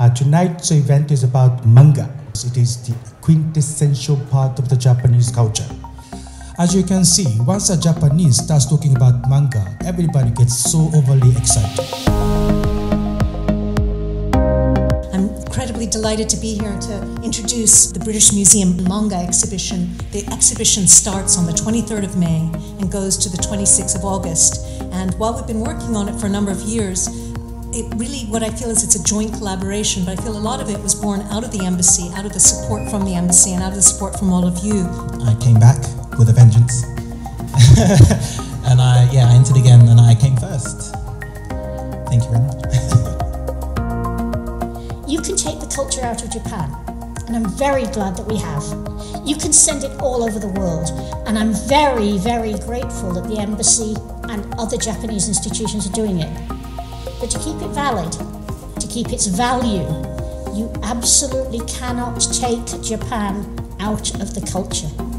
Tonight's event is about manga. It is the quintessential part of the Japanese culture. As you can see, once a Japanese starts talking about manga, everybody gets so overly excited. I'm incredibly delighted to be here to introduce the British Museum Manga Exhibition. The exhibition starts on the 23rd of May and goes to the 26th of August. And while we've been working on it for a number of years, what I feel is it's a joint collaboration, but I feel a lot of it was born out of the embassy, out of the support from the embassy, and out of the support from all of you. I came back with a vengeance. And I entered again and I came first. Thank you very much. You can take the culture out of Japan, and I'm very glad that we have. You can send it all over the world, and I'm very, very grateful that the embassy and other Japanese institutions are doing it. But to keep it valid, to keep its value, you absolutely cannot take Japan out of the culture.